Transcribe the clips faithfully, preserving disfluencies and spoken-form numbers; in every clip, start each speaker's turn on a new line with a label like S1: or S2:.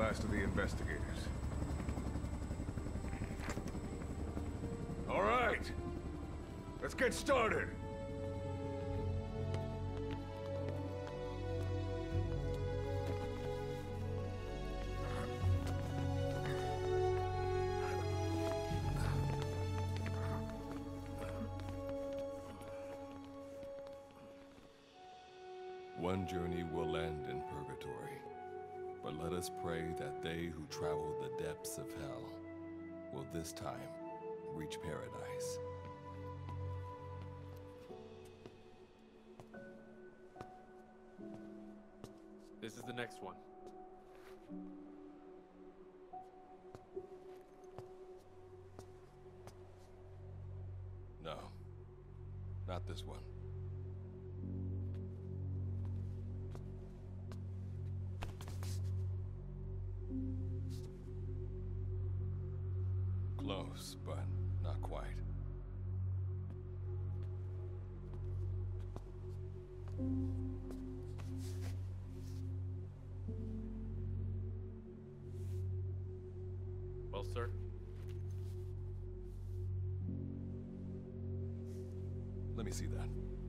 S1: last of the investigators. All right, let's get started.
S2: One journey will end in purgatory, but let us pray that they who travel the depths of hell will this time reach paradise.
S3: This is the next one.
S2: No, not this one. Close, but not quite.
S3: Well, sir?
S2: Let me see that.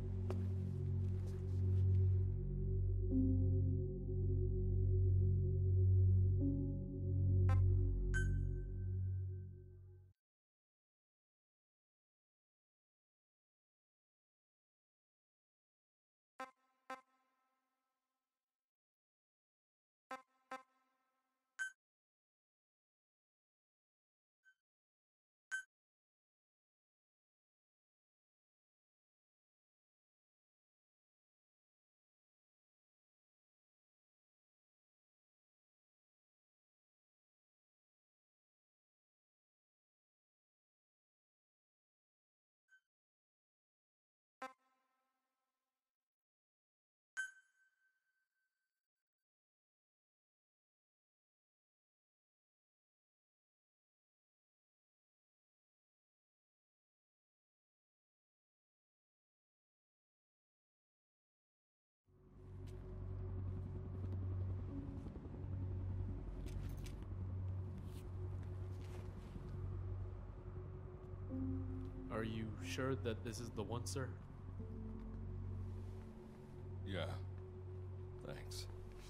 S3: Are you sure that this is the one, sir?
S2: Yeah. Thanks.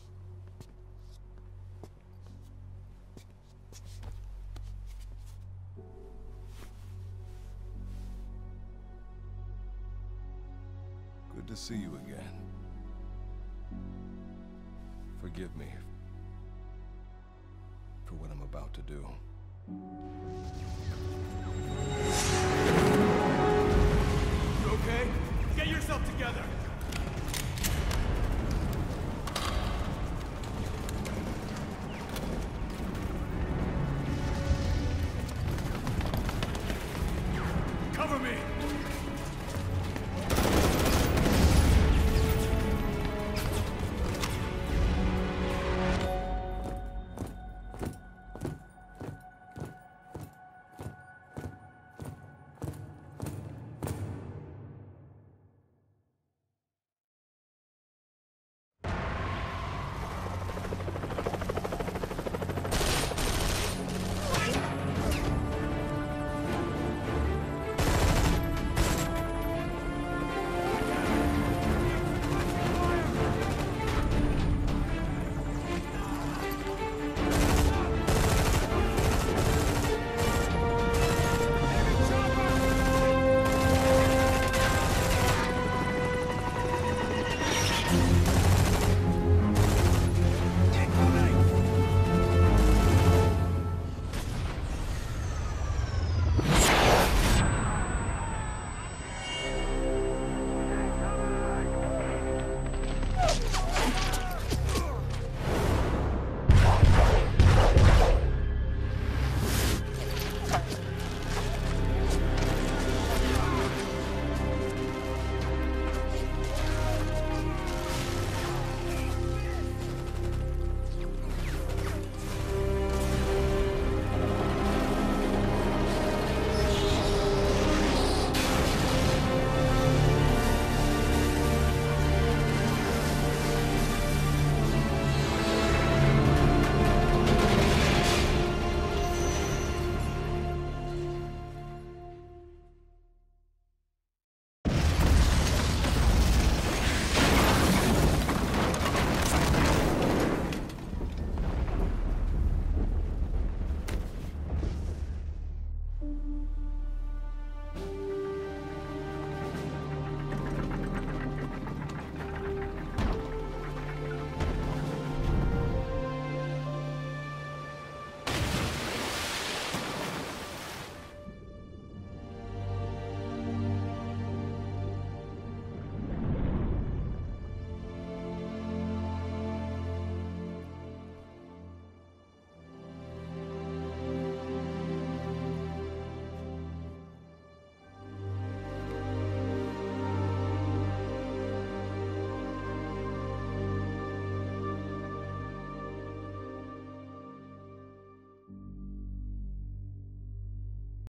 S2: Good to see you again. Forgive me for what I'm about to do.
S4: You okay? Get yourself together!